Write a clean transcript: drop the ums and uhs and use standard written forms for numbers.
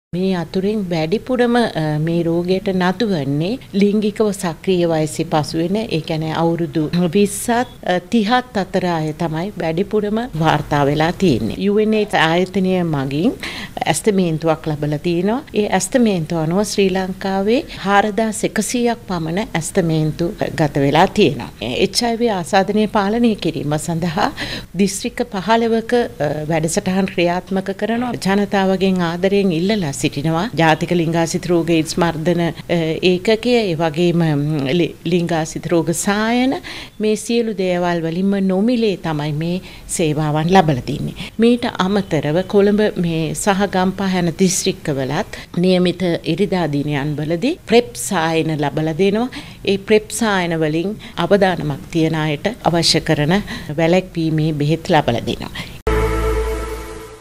මේ අතුරින් වැඩිපුරම මේ රෝගයට නතු වන්නේ ලිංගිකව සක්‍රීය වයසේ පසු වෙන ඒ කියන්නේ අවුරුදු 20ත් 30ත් අතර අය තමයි වැඩිපුරම වාර්තා වෙලා තියෙන්නේ. UNAIDS ආයතනය මගින් ඇස්තමේන්තුවක් ලැබලා තිනවා. ඒ ඇස්තමේන්තුව අනුව ශ්‍රී ලංකාවේ 4100ක් පමණ ඇස්තමේන්තු ගත වෙලා තියෙනවා. HIV ආසාදනය පාලනය කිරීම සඳහා දිස්ත්‍රික්ක 15ක වැඩසටහන් ක්‍රියාත්මක කරනවා. ජනතාවගෙන් ආදරයෙන් ඉල්ලලා සිටිනවා. ජාතික ලිංගාසිත රෝග AIDS මර්ධන ඒකකය ඒ වගේම ලිංගාසිත රෝග සායන මේ සියලු දේවල් වලින්ම නොමිලේ තමයි මේ සේවාවන් ලබලා තින්නේ. මීට අමතරව කොළඹ මේ සහ ගම්පහ යන දිස්ත්‍රික්කවලත් નિયમિત ඉරිදා දිනයන් වලදී PrEP සායන ලබලා දෙනවා. ඒ PrEP සායන වලින් අවදානමක් තියන අයට අවශ්‍ය කරන වැළැක්වීමේ බෙහෙත් ලබලා දෙනවා.